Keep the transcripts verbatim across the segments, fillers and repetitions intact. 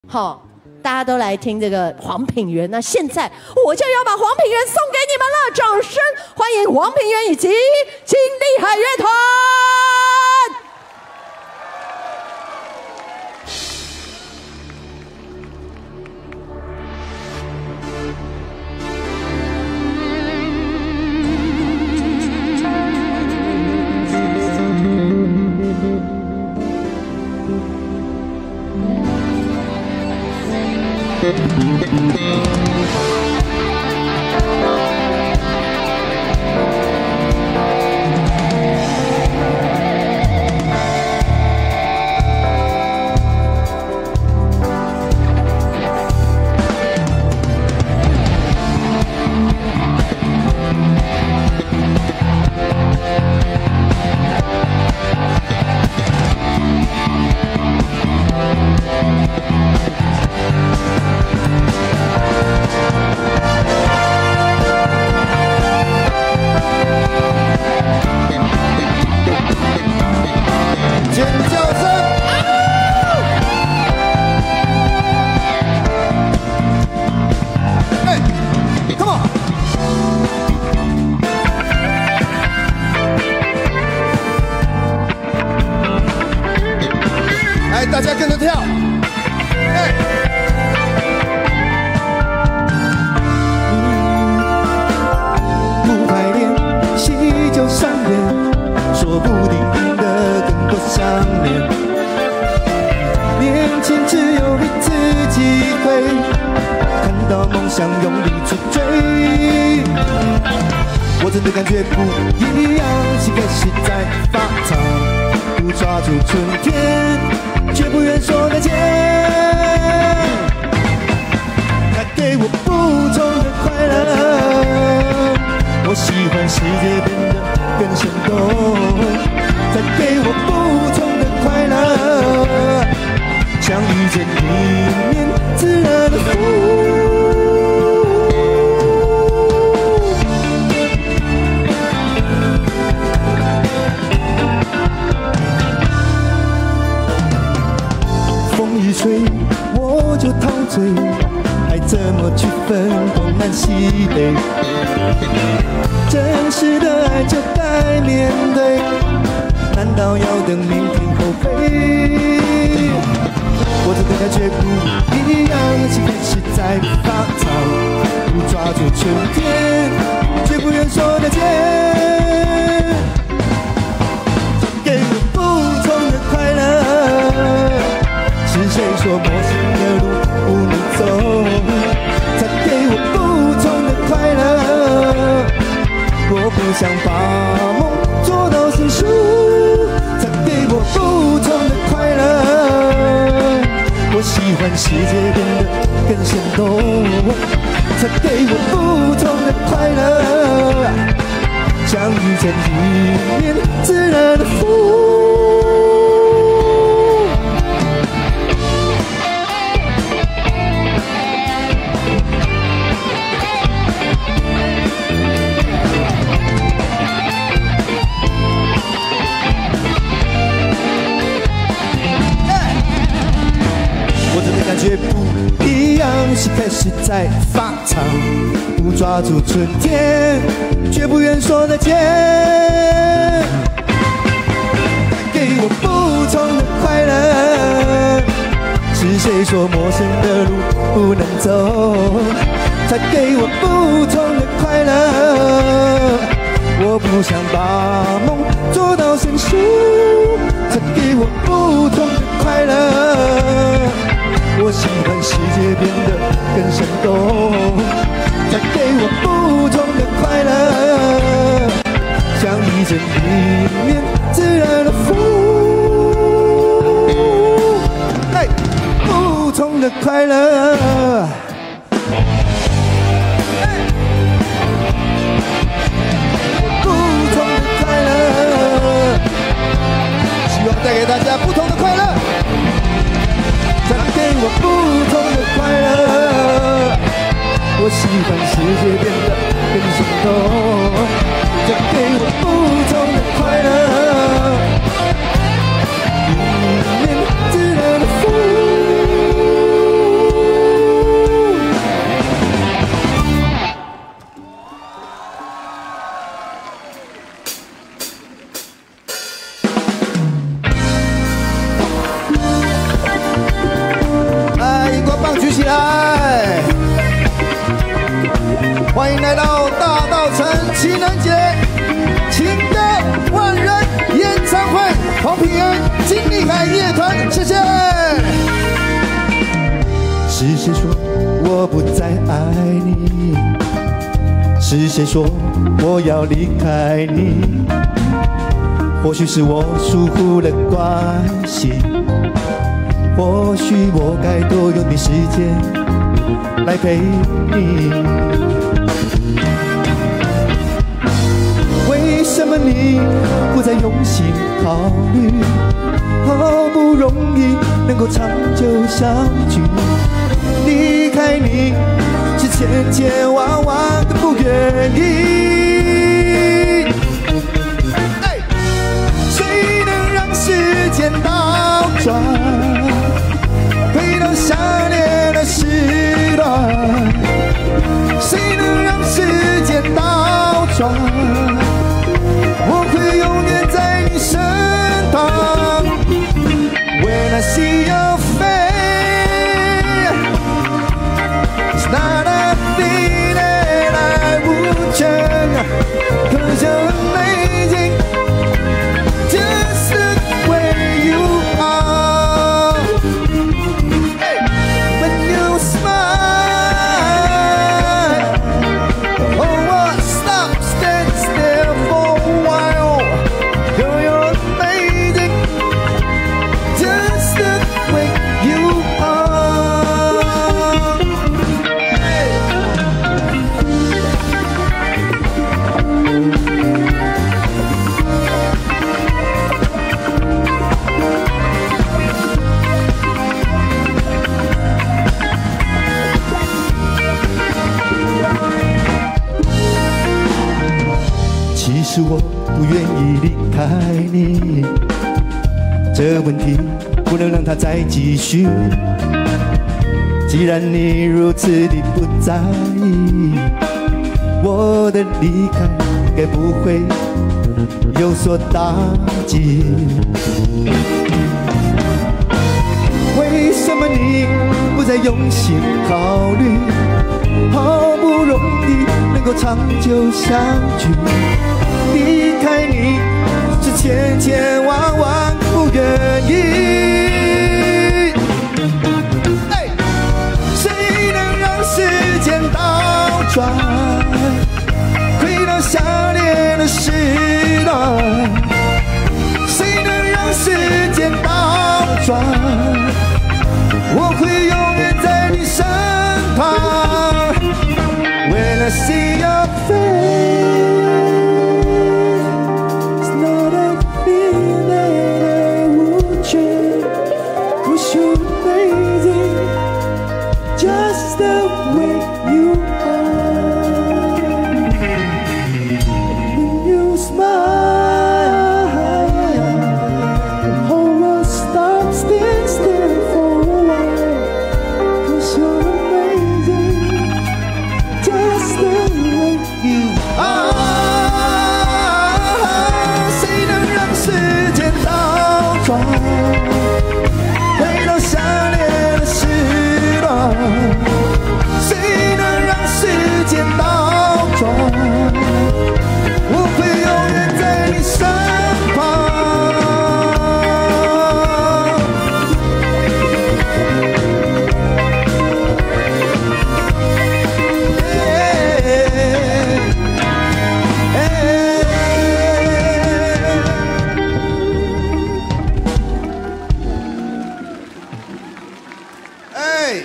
好，大家都来听这个黄品源。那现在我就要把黄品源送给你们了，掌声欢迎黄品源以及金利海乐团。 大家跟着跳，哎！不排练，喜就上演，说不定赢得更多相恋。年轻只有一次机会，看到梦想用力去追。我真的感觉不一样，心开始在发烫，不抓住春天。 却不愿说再见，带给我不同的快乐。我喜欢世界变得更生动，带给我不同的快乐，像遇见一面自然的湖。 一吹我就陶醉，还怎么区分东南西北？真实的爱就该面对，难道要等明天后悔？我真的感觉不一样，心开始在发烫，不抓住春天，却不愿说再见，给我不同的快乐。 是谁说陌生的路不能走？才给我不同的快乐。我不想把梦做到成熟，才给我不同的快乐。我喜欢世界变得更生动，才给我不同的快乐。像遇见一面自然的湖。 感觉不一样，心开始在发烫，不抓住春天，却不愿说再见。给我不同的快乐，是谁说陌生的路不能走？才给我不同的快乐。我不想把梦做到成熟，才给我不同的快乐。 我喜欢世界变得更生动，才给我不同的快乐，像遇见一面自然的湖。哎，不同的快乐。不同的快乐，希望带给大家不同的快乐。 再给我不同的快乐，我喜欢世界变得更生动。再给我不同的快乐， 一面自然的风。 来！欢迎来到大稻埕情人节情歌万人演唱会，黄品源金立海乐团，谢谢。是谁说我不再爱你？是谁说我要离开你？或许是我疏忽了关系，或许我该多用点时间来陪你。为什么你不再用心考虑？好不容易能够长久相聚，离开你是千千万万个不愿意。谁能让时间倒转，回到想念的时段？谁能让时间倒转？我会永远在你身旁。When I see your face, it's not a thing that I would change, 'cause you're amazing, just the way you are. When you smile, the whole world stops, stand still for a while. You're amazing, just the way you are. Hey. 其实我不愿意离开你，这问题不能让它再继续。既然你如此的不在意，我的离开该不会有所打击。为什么你不再用心考虑？好不容易能够长久相聚，离开你是千千万万不愿意。谁能让时间倒转，回到想念的时段？谁能让时间倒转？我会永远在你身旁。When I see your face, it's not a feeling that I would change, 'cause you're amazing, just the way you are. When you smile, the whole world stops, stand still for a while, 'cause you're amazing, just the way you are. 谁能让时间倒转，回到想念的时段？谁能让时间倒转？我会永远在你身旁。哎，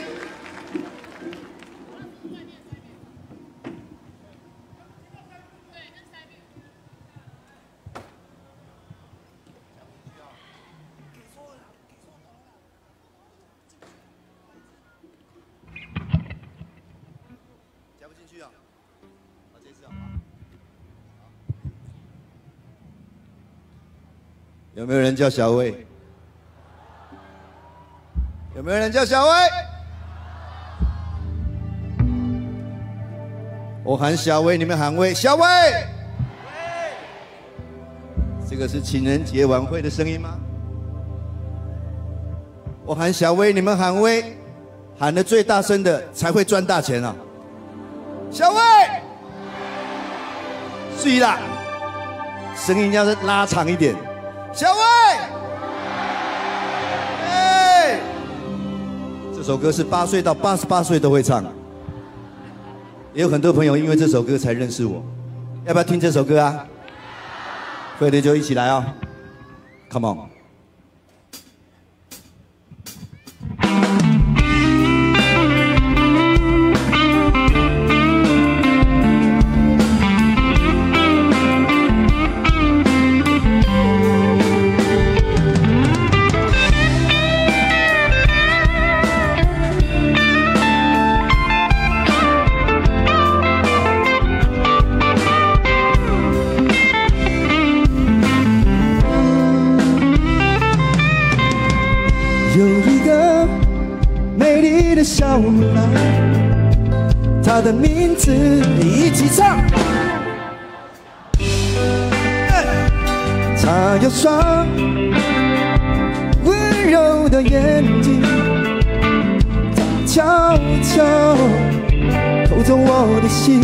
加不进去啊？好，这次好吗？有没有人叫小薇？有没有人叫小薇？我喊小薇，你们喊薇。小薇，这个是情人节晚会的声音吗？我喊小薇，你们喊薇。 喊得最大声的才会赚大钱啊！小魏，是啦，声音要是拉长一点。小魏，哎，这首歌是八岁到八十八岁都会唱，也有很多朋友因为这首歌才认识我。要不要听这首歌啊？会的就一起来啊、哦、！Come on。有一个美丽的小女孩，她的名字一起唱。她有双温柔的眼睛，悄悄偷走我的心。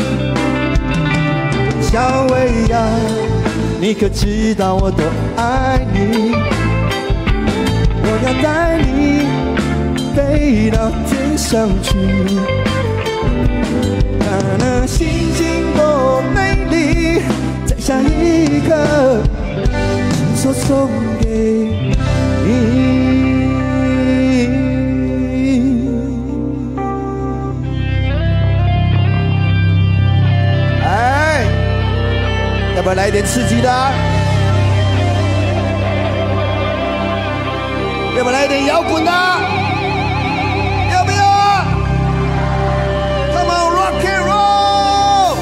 小薇呀，你可知道我多爱你？我要带你飞到天上去，看那星星多美丽，在下一刻亲手送给你。哎，要不要来一点刺激的、啊？要不要来一点摇滚的？要不要啊 ？Come on, rock and roll！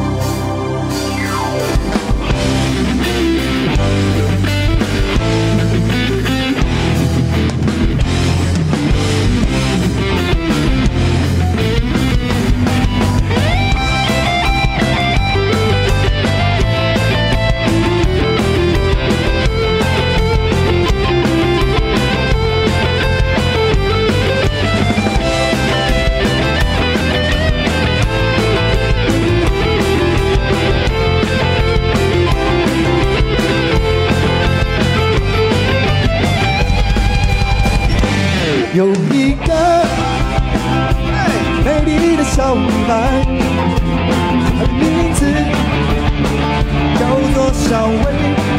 有一个美丽的小女孩，她的名字叫做小薇。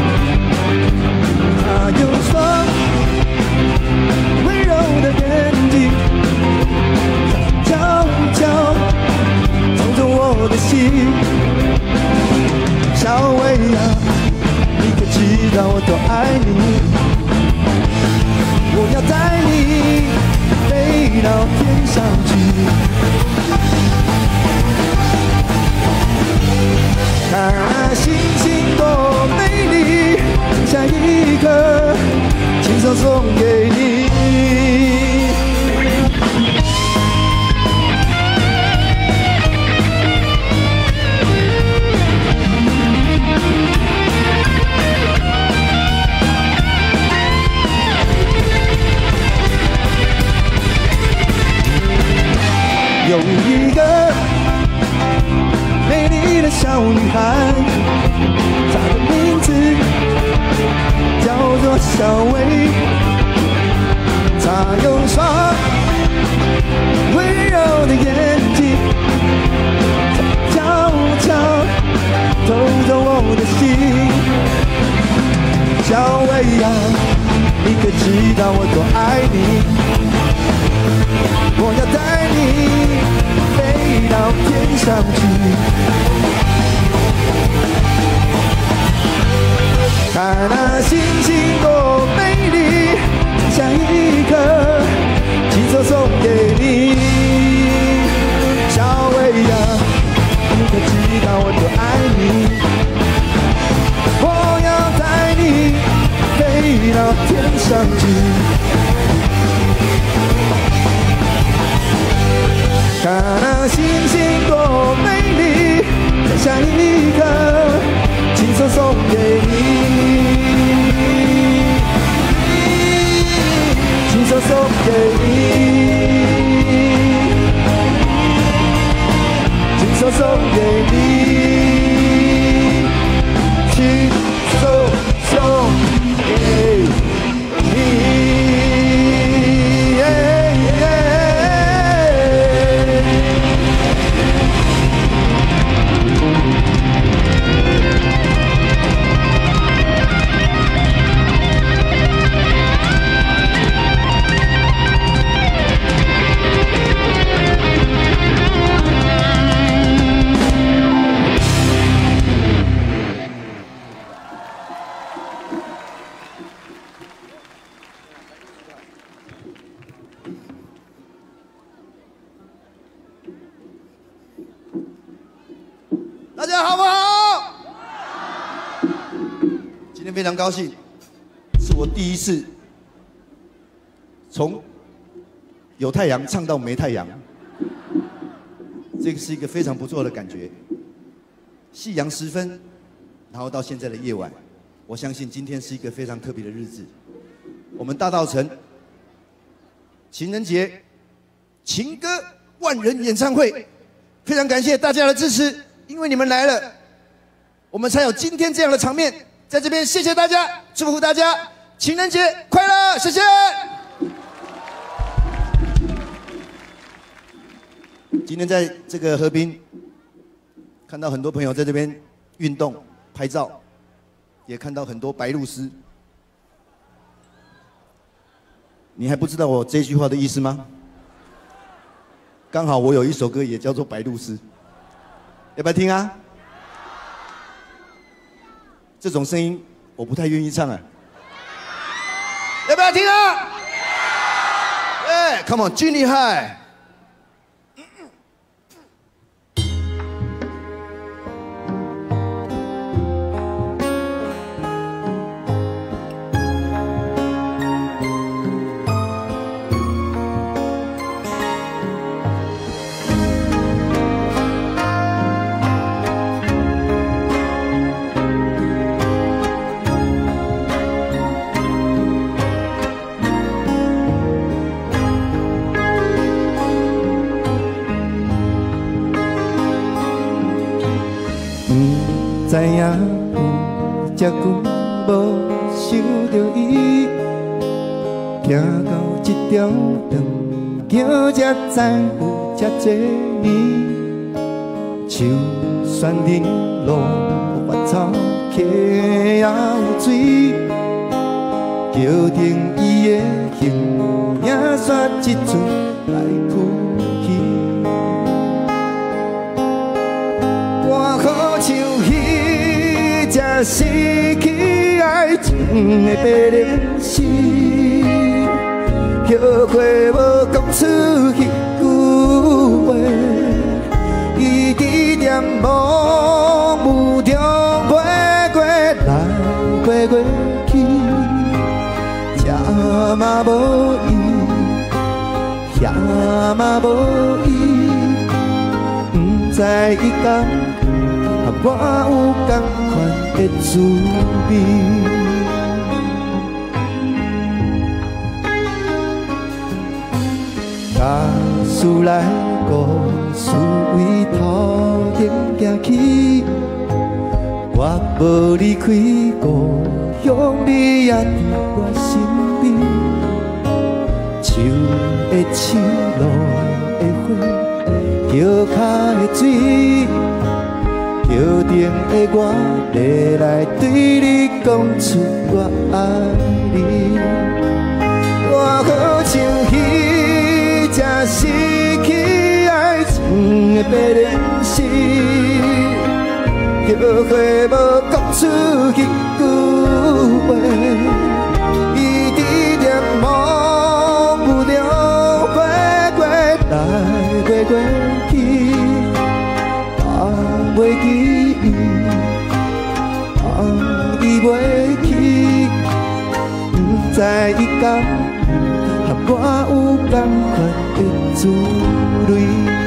她有双温柔的眼睛，悄悄偷走我的心。小薇啊，你可知道我多爱你？我要带你飞到天上去，看那星星多美丽，下一刻亲手送给你。有一个美丽的小女孩，她的名字叫做小薇。她有双温柔的眼睛，悄悄偷走我的心。小薇呀，你可知道我多爱你？我要带你飞到天上去，看那星星多美丽，下一刻亲手送给你。小薇呀，你可知道我多爱你？我要带你飞到天上去，看那星星多美丽，在下一刻亲手送给你，亲手送给你。 好不好？今天非常高兴，是我第一次从有太阳唱到没太阳，这个是一个非常不错的感觉。夕阳时分，然后到现在的夜晚，我相信今天是一个非常特别的日子。我们大稻埕情人节情歌万人演唱会，非常感谢大家的支持，因为你们来了，我们才有今天这样的场面。在这边谢谢大家，祝福大家情人节快乐，谢谢。今天在这个河滨，看到很多朋友在这边运动拍照，也看到很多白鹭鸶。你还不知道我这句话的意思吗？刚好我有一首歌也叫做《白鹭鸶》，要不要听啊？这种声音我不太愿意唱啊，要不要听啊？哎 ，Come on， 巨厉害！知影有遮久无想着伊，行到这条长桥才知有遮多年。树山林路花草溪也有水，桥顶伊的形影煞一寸来浮起。我好像彼只失去爱情的白莲丝，后悔无讲出迄句话，伊伫点茫雾中飞过来飞过去，这嘛无伊，遐嘛无伊，不知伊敢和我有同款的滋味。假使来故事为头前行起，我无离开故乡，你也伫我身边。树的青，路的花，桥脚的水，桥顶的我，要来对你讲出我爱你。我好像彼只失去爱情的白莲丝，后悔无讲出迄句话，伊伫点茫雾中飞过来飞过去，放袂记伊，放伊袂去，不知伊敢和我有同款的滋味。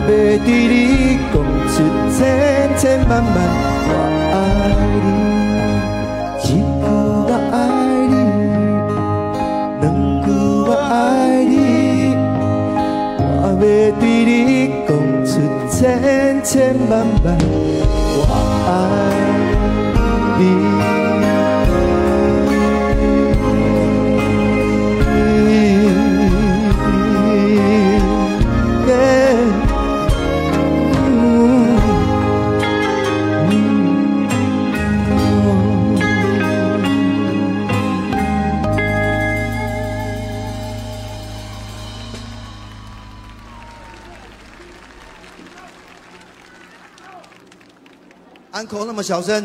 要对你讲出千千万万我爱你，一句我爱你，两句我爱你，我要对你讲出千千万万我爱你。 安可那么小声，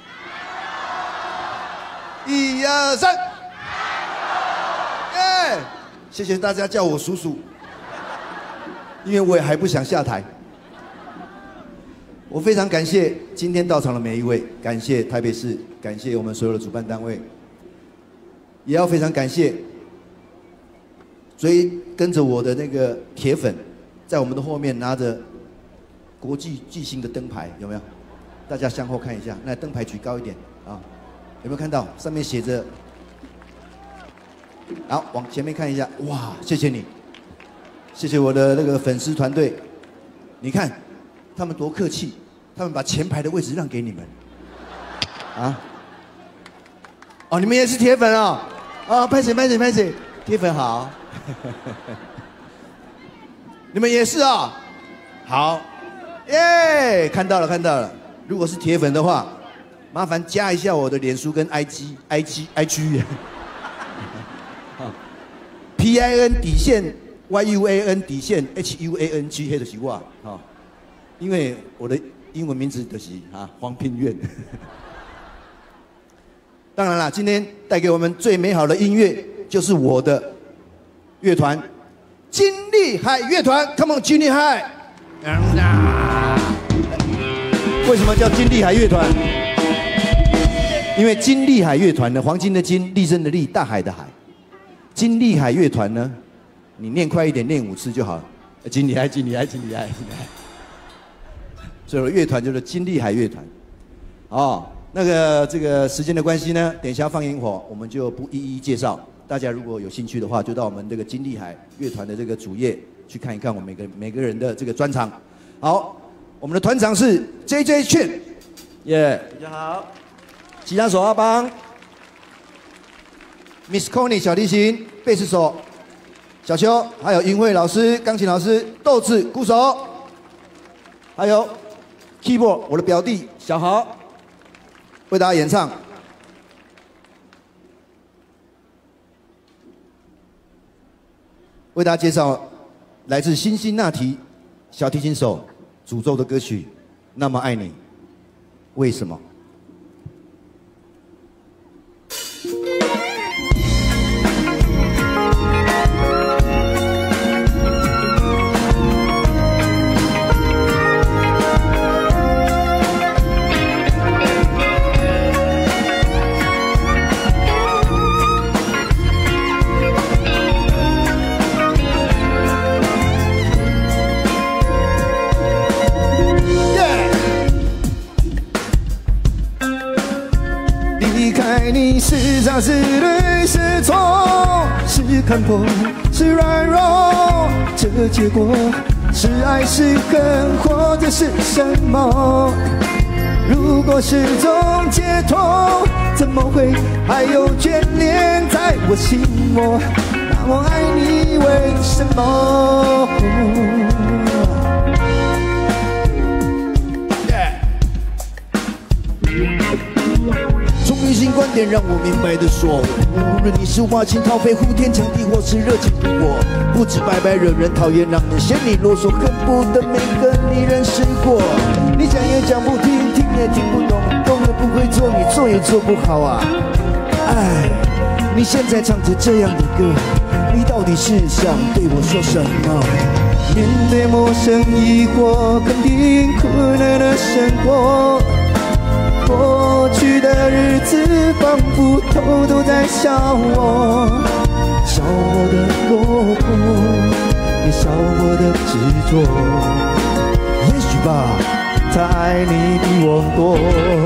一二三，耶！谢谢大家叫我叔叔，因为我也还不想下台。我非常感谢今天到场的每一位，感谢台北市，感谢我们所有的主办单位，也要非常感谢追跟着我的那个铁粉，在我们的后面拿着国际巨星的灯牌，有没有？ 大家向后看一下，那灯牌举高一点啊，有没有看到上面写着？好，往前面看一下，哇，谢谢你，谢谢我的那个粉丝团队，你看他们多客气，他们把前排的位置让给你们，啊，哦，你们也是铁粉啊、哦，啊，拍谁拍谁拍谁，铁粉好，你们也是啊、哦，好，耶，看到了看到了。 如果是铁粉的话，麻烦加一下我的脸书跟 I G、I G、I G，P I N 底线 Y U A N 底线 H U A N G 黑的是我啊，因为我的英文名字就是啊黄品源。当然啦，今天带给我们最美好的音乐就是我的乐团金利海乐团 ，Come on， 金利海。为什么叫金利海乐团？因为金利海乐团呢，黄金的金，立正的立，大海的海。金利海乐团呢，你念快一点，念五次就好了。金利海，金利海，金利海，金利海。所以我的乐团就是金利海乐团。哦，那个这个时间的关系呢，等一下放烟火，我们就不一一介绍。大家如果有兴趣的话，就到我们这个金利海乐团的这个主页去看一看我们每个每个人的这个专场。好。 我们的团长是 J J 劝，耶，大家好。吉他手阿邦 ，Miss Connie 小提琴，贝斯手小邱，还有云慧老师钢琴老师，豆子鼓手，还有 Keyboard 我的表弟小豪，为大家演唱。为大家介绍来自辛辛那提小提琴手。 诅咒的歌曲，《那么爱你》，为什么？你是傻是对是错，是看破是软弱，这结果是爱是恨，或者是什么？如果是种解脱，怎么会还有眷恋在我心窝？那我爱你为什么？新观点让我明白的说，无论你是挖情掏肺、呼天抢地，或是热情如火，不止白白惹人讨厌，让人嫌你啰嗦，恨不得没跟你认识过。你讲也讲不听，听也听不懂，懂也不会做，你做也做不好啊！哎，你现在唱着这样的歌，你到底是想对我说什么？面对陌生疑惑，肯定苦难的生活。 过去的日子仿佛偷偷在笑我，笑我的落魄，也笑我的执着。 吧，他爱你比我多。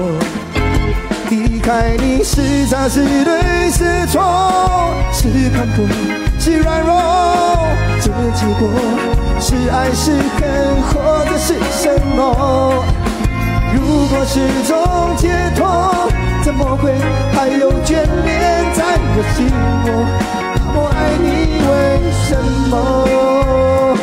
离开你是傻是对是错，是看破是软弱，这结果是爱是恨，或者是什么？如果是种解脱，怎么会还有眷恋在我心窝？我爱你为什么？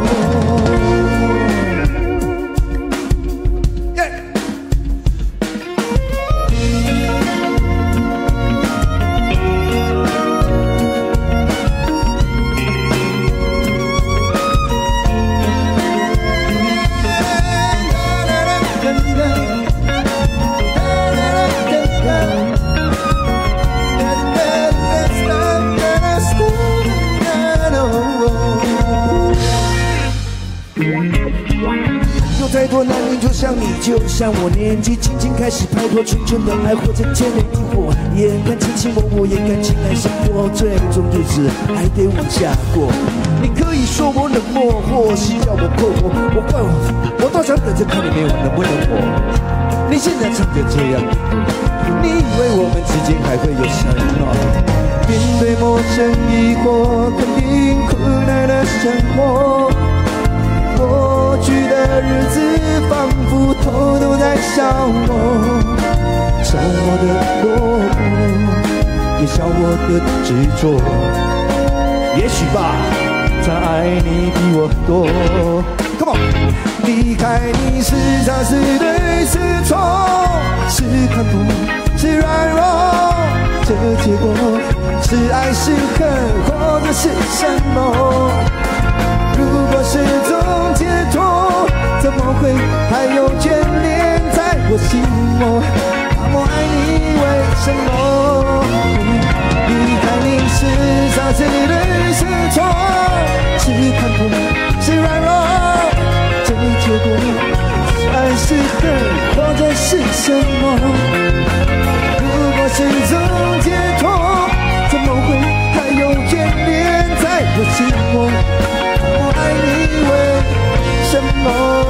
太多男人就像你，就像我，年纪轻轻开始拍拖，纯纯的爱或者甜美的火，眼看卿卿我我，眼看情爱生活，最终日子还得往下过。你可以说我冷漠，或是叫我困惑，我怪我，我倒想等着看你没有能不能活。你现在唱着这样的歌，你以为我们之间还会有什么？面对陌生疑惑，肯定苦难的生活。过去的日子仿佛偷偷在笑我，笑我的落寞，也笑我的执着。也许吧，他爱你比我多。Come on， 离开你是傻是对是错，是看破是软弱，这结果是爱是恨，或者是什么？如果是种解脱，怎么会还有眷恋在我心窝？我爱你为什么？离开你是傻是对是错，是看破是软弱，这结果是爱是恨，或者是什么？如果是种解脱，怎么会还有眷恋在我心窝？我爱你为什么？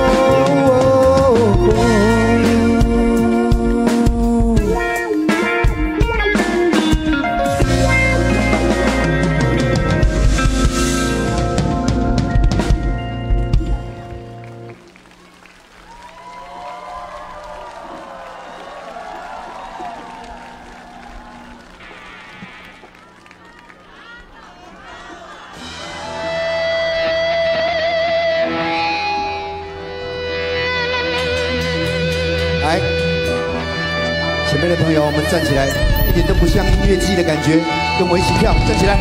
来，前面的朋友，我们站起来，一点都不像音乐季的感觉，跟我一起跳，站起来，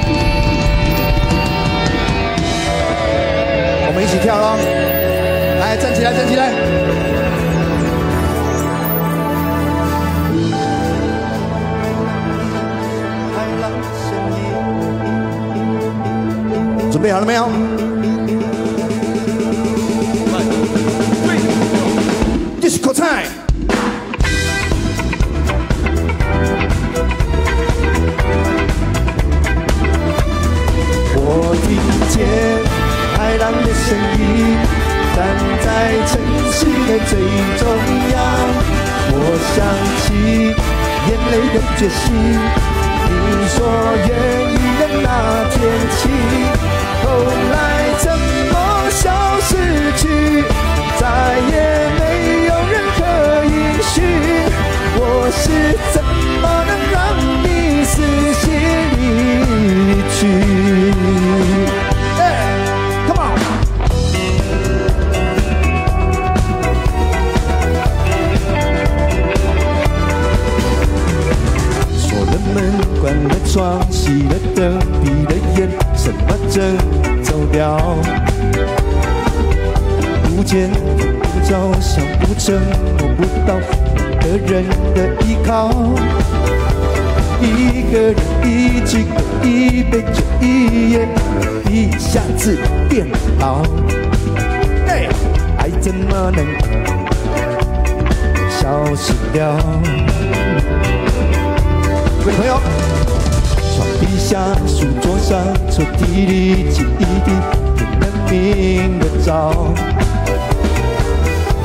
我们一起跳咯！来，站起来，站起来！准备好了没有？Disco time！我听见海浪的声音，站在城市的最中央。我想起眼泪的决心，你说愿意的那天起，后来怎么消失去，再也没有任何音讯。我是怎么能让你死心离去？Come on！ 锁了门，关了窗，熄了灯，闭了眼，什么正走掉？不见不着，想不成，摸不到一个人的依靠。一个人，一句歌，一杯酒，一夜，一下子变老。哎，爱怎么能消失掉？各位朋友，床底下、书桌上、抽屉里，记忆里，不能明的照。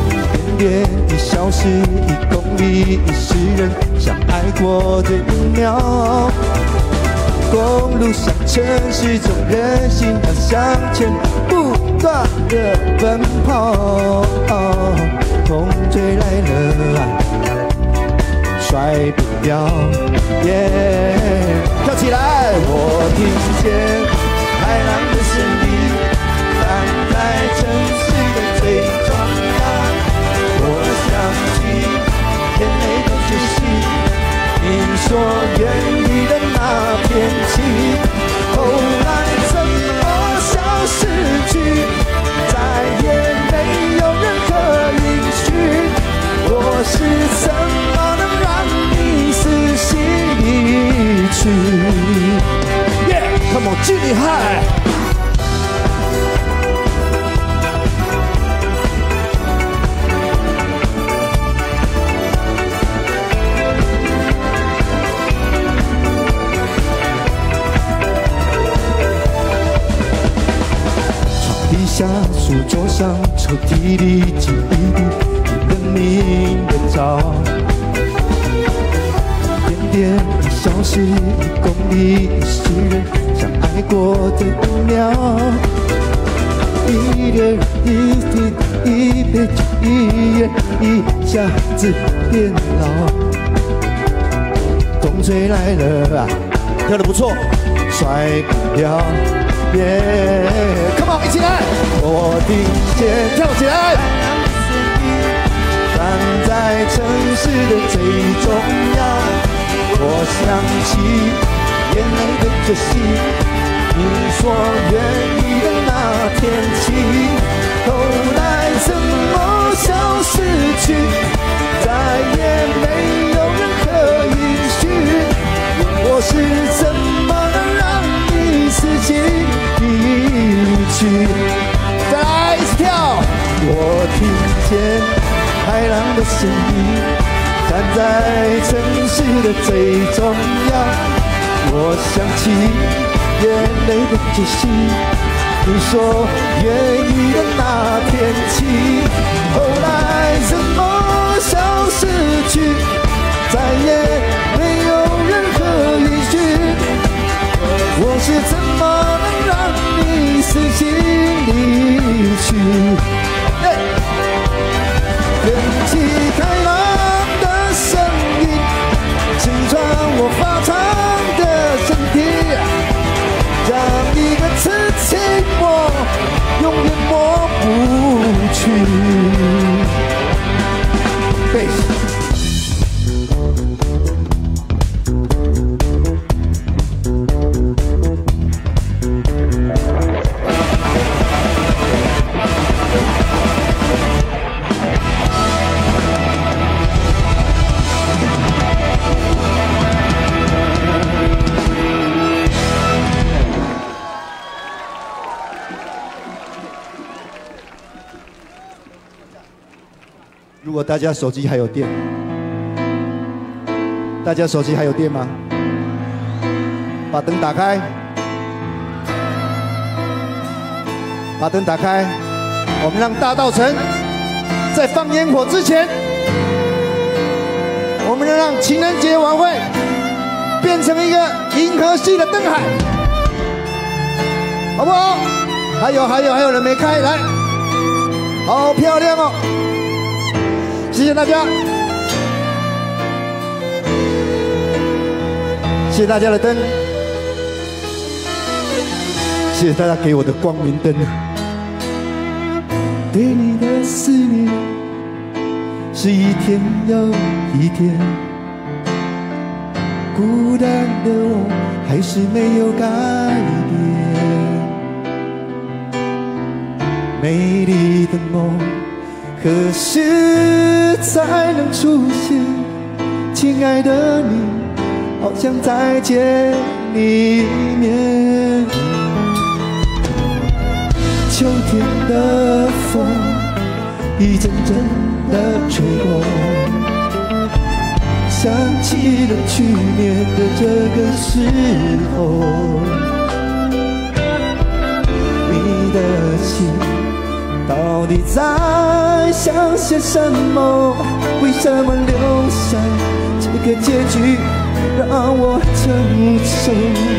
点一小时一公里一世人，相爱过这一秒。公路上城市中人行要向前不断的奔跑，风吹来了，甩不掉，耶！跳起来！我听见海浪的声音，站在城市的最中央。我想起眼泪的决心，你说愿意的那片情，后来怎么消失去，再也没有任何音讯。我是怎么能让你死心离去 ？Yeah， Come on， 巨厉害！床底下、书桌上、抽屉里，记忆里。你的照，一点点一小时一公里一世人，相爱过的一秒，一个人一天一杯酒一夜，一下子变老。风吹来了，跳得不错，甩不掉，耶 ！Come on， 一起来！我听见，跳起来！站在城市的最中央，我想起眼泪的决心，你说愿意的那天起，后来怎么消失去，再也没有任何音讯。我是怎么能让你死心离去？再来一起跳，我听见海浪的声音，站在城市的最中央。我想起眼泪的决心，你说愿意的那天起，后来怎么消失去，再也没有任何音讯。我是怎么能让你死心离去？卷起开朗的声音，击穿我发长的身体，让一个刺青我永远抹不去。Bass。如果大家手机还有电，大家手机还有电吗？把灯打开，把灯打开，我们让大稻埕在放烟火之前，我们要让情人节晚会变成一个银河系的灯海，好不好？还有还有还有人没开，来，好漂亮哦！谢谢大家，谢谢大家的灯，谢谢大家给我的光明灯。对你的思念是一天又一天，孤单的我还是没有改变。美丽的梦何时才能出现？亲爱的你，好想再见你一面。秋天的风一阵阵的吹过，想起了去年的这个时候，你的心到底在想些什么？为什么留下这个结局让我承受？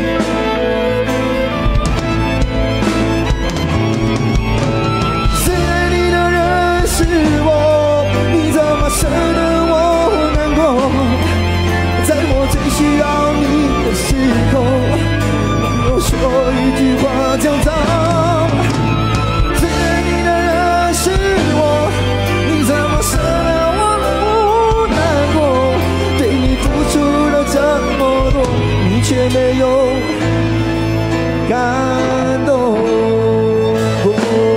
最爱你的人是我，你怎么舍得我难过？在我最需要你的时候，没有说一句话就走。最爱你的人是我，你怎么舍得我不难过？对你付出了这么多，你却没有感动过。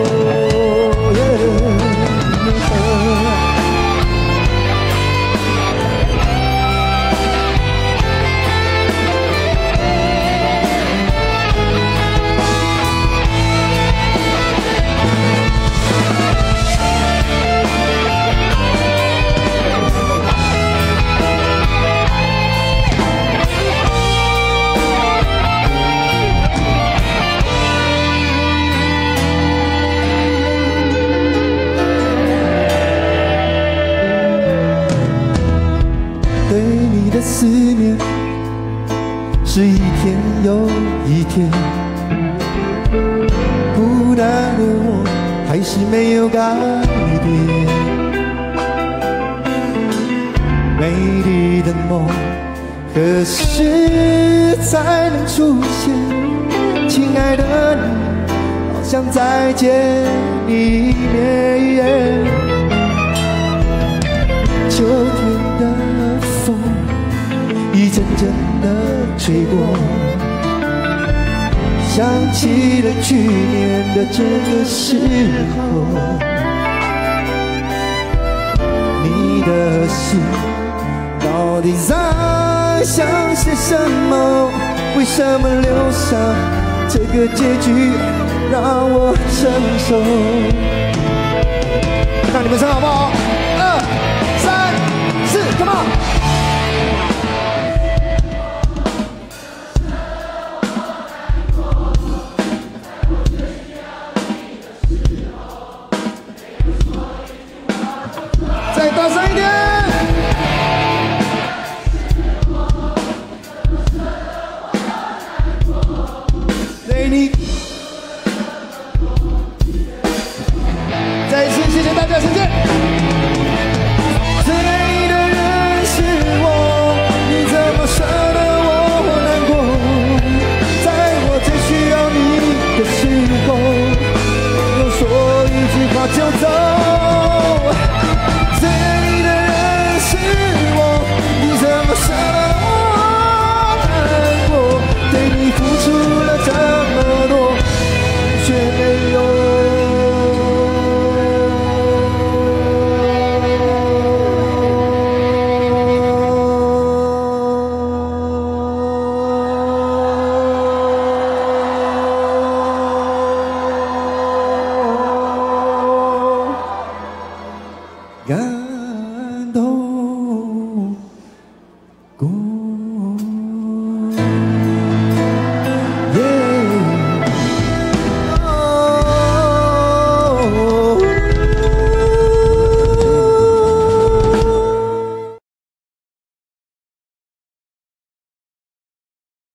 对你的思念是一天又一天，孤单的我还是没有改变。美丽的梦何时才能出现？亲爱的你，好想再见你一面。秋天的风一阵阵的吹过，想起了去年的这个时候，你的心到底在想些什么？为什么留下这个结局让我承受？那你们唱好不好？二三四 ，Come on！